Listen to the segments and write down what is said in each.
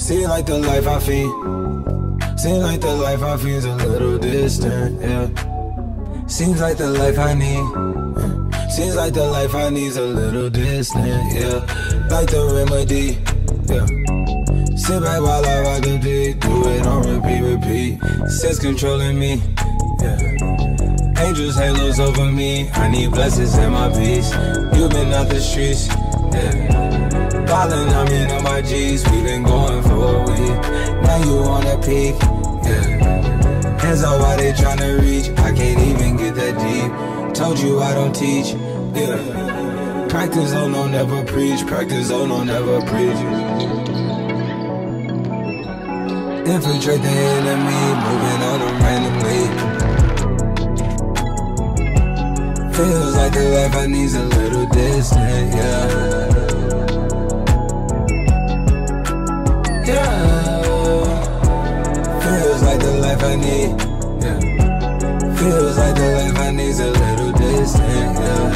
Seems like the life I feed. Seems like the life I feed's a little distant, yeah. Seems like the life I need. Seems like the life I need's a little distant, yeah. Like the remedy, yeah. Sit back while I rock the beat. Do it on repeat. Sense controlling me, yeah. Angels, halos over me. I need blessings in my peace. You been out the streets, yeah. Ballin', I mean on my G's. We been going for a week. Now you on a peak, yeah. Hands up while they tryna reach. I can't even get that deep. Told you I don't teach, yeah. Practice, oh no, never preach. Practice, oh no, never preach. Infiltrate the enemy, moving on them randomly. Feels like the life I need's a little distant, yeah. Feels like the life I need, yeah. Feels like the life I need's a little distant, yeah.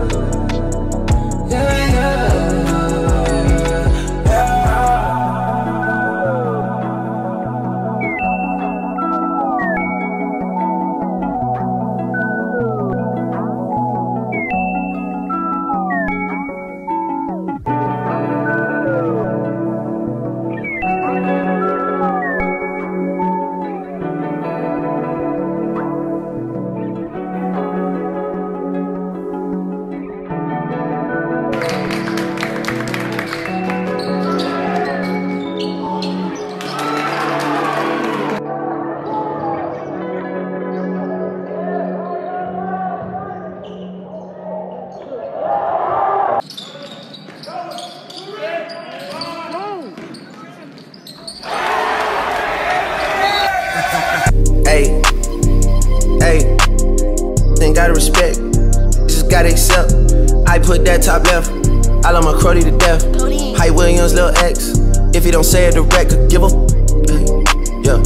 Gotta respect, just gotta accept. I put that top left, I love my Crody to death. Hype Williams, Lil X. If he don't say it direct, could give a yeah.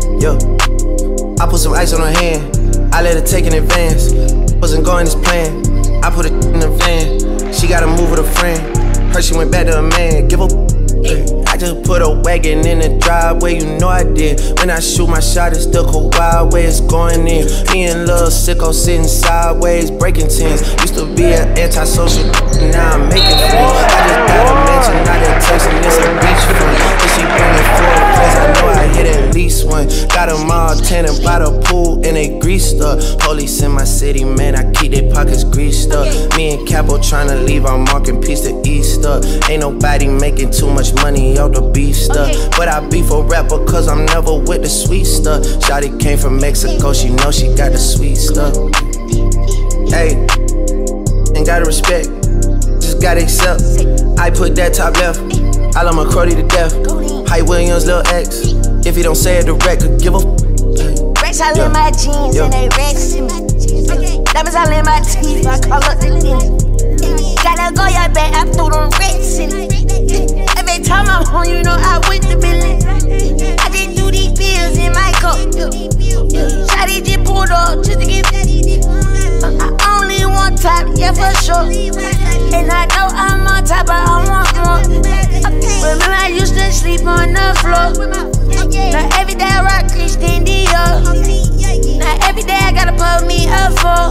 I put some ice on her hand, I let her take in advance. Wasn't going as planned, I put it in the van. She gotta move with a friend, her she went back to a man. Give a I just put a wagon in the driveway, you know I did. When I shoot my shot, it's still go wild way it's going in. Me and Lil Sicko sitting sideways, breaking tens. Used to be an antisocial, now I'm making friends. I just got a mention, not a text, and it's a beach front. If she bringing 4 friends, I know I hit at least one. Got them all tanning by the pool, and they greased up. Police in my city, man, I keep their pockets greased up. Me and Capo tryna leave our mark and piece to Easter. Ain't nobody making too much money out the beef stuff, but I beef a rapper cause I'm never with the sweet stuff. Shawty came from Mexico, she know she got the sweet stuff. Hey, ain't gotta respect, just gotta accept. I put that top left, I love my Crody to death. Hype Williams, Lil X. If he don't say it direct, could give a Racks all in my jeans and they racks in me. Diamonds all in my teeth, I call up the ninja. Gotta go your back, I threw them racks in it. Every time I'm home, you know I with the billion. I just do these bills in my cup. Shawty just pulled up just to get I only want top, yeah for sure. And I know I'm on top, but I want more. Remember I used to sleep on the floor. Now every day I rock Christian Dior. Now every day I gotta put me up for.